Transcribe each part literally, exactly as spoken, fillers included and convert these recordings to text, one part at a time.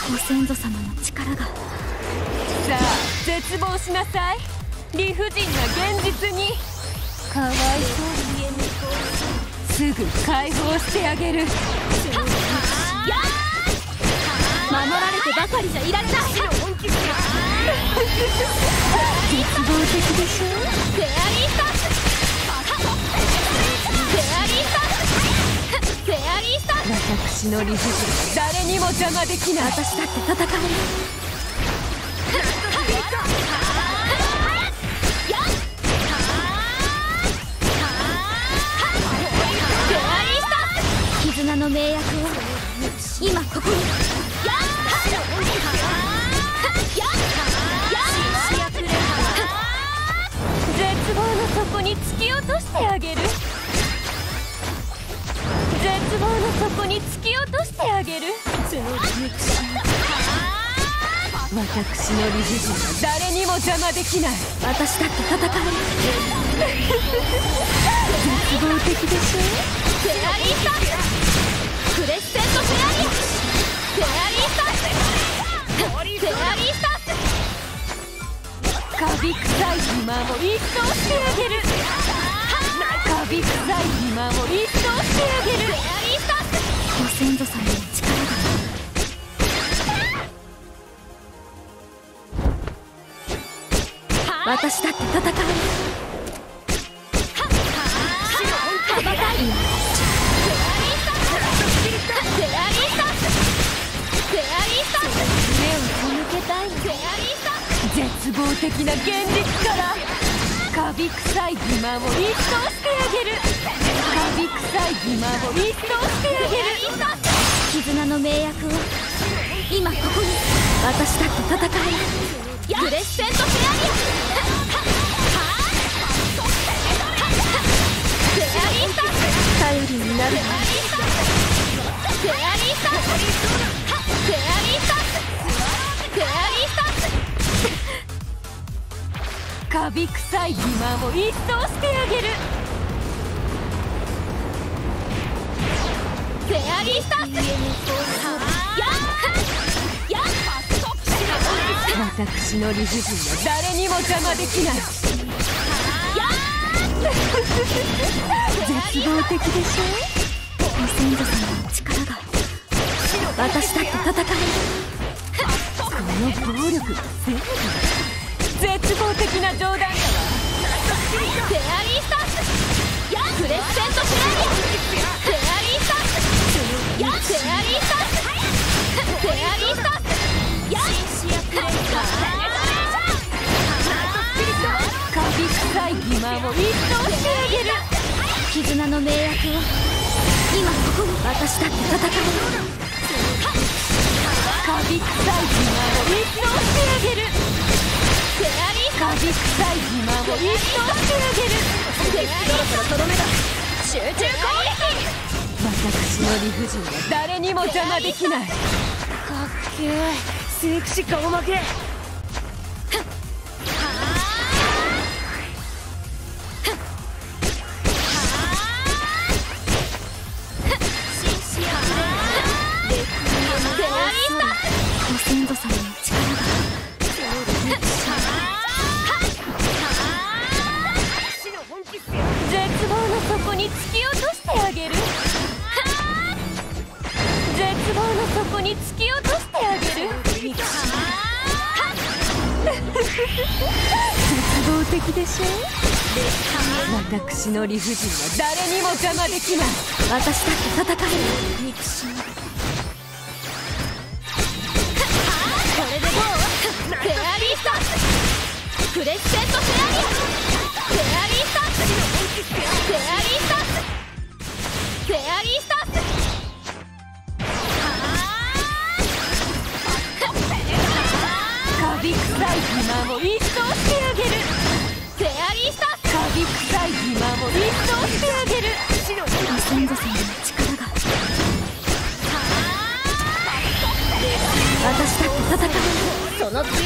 ご先祖様の力が。さあ絶望しなさい。理不尽な現実に。かわいそうにすぐ解放してあげる。 守られてばかりじゃいられない。絶望的でしょ。フェアリースタンス。フェアリースタンス。フェアリースタンス。 私の理不尽誰にも邪魔できない。 私だって戦える。絆の盟約を今ここに。 絶望の底に突き落としてあげる。絶望の底に突き落としてあげる。私の理不尽は誰にも邪魔できない。 私だって戦える。絶望的でしょ。フェアリースタンス。クレッセントフェアリア。フェアリースタンス。フェアリースタンス。 カビ臭い欺瞞を一掃してあげる。カビ臭い欺瞞を一掃してあげる。 フェアリースタンス。ご先祖様の力が。私だって戦える。戦いよ。フェアリースタンス。フェアリースタンス。フェアリースタンス。目を背けたい。フェアリースタンス。 絶望的な現実からカビ臭い欺瞞を一掃してあげる。カビ臭い欺瞞を一掃してあげる。 絆の盟約を今ここに。私だって戦える。クレッセントフェアリア。フェアリースタンス。頼りになる。フェアリースタンス。フェアリースタンス。フェアリースタンス。フェアリースタンス。 カビ臭い欺瞞を一掃してあげる。 フェアリースタンス。 私の理不尽は誰にも邪魔できない。絶望的でしょ。ご先祖様の力が。私だって戦える。 この暴力が正義。絶望的な冗談だわ。 フェアリースタンス。クレッセントフェアリア。フェアリースタンス。フェアリースタンス。フェアリースタンス。 カビ臭い欺瞞を一掃してあげる。 絆の盟約を今ここに。私だって戦える。 カビ臭い欺瞞を一掃してあげる。 フェアリーカビ臭い欺瞞を一掃してあげる。 そろそろとどめだ。集中攻撃。 私の理不尽は誰にも邪魔できない。かっけえ聖騎士顔負け。 ご先祖様の力が。 絶望の底に突き落としてあげる。絶望の底に突き落としてあげる。絶望的でしょ。私の理不尽は誰にも邪魔できない。 私だって戦える。憎しみ。これでどう。フェアリースタンス。クレッセントフェアリア。フェアリースタンス。フェアリースタンス。フェアリースタンス。 カビ臭い欺瞞を一掃してあげる。 フェアリースタンス。 カビ臭い欺瞞を一掃してあげる。 ご先祖様の力が。私だって戦える。その強さに追いつかなくて。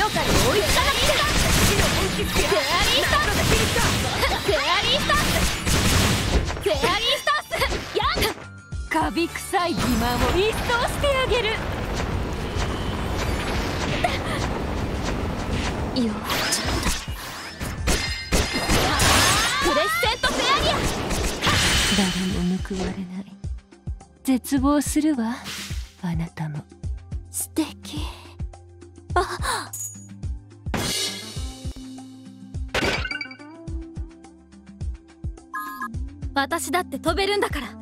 フェアリースタンス。フェアリースタンス。フェアリースタンス。やっ。 カビ臭い欺瞞を一掃してあげる。 よっちゃったクレッセントフェアリア。 誰も報われない。絶望するわ、あなたも。素敵。あっ、 私だって飛べるんだから。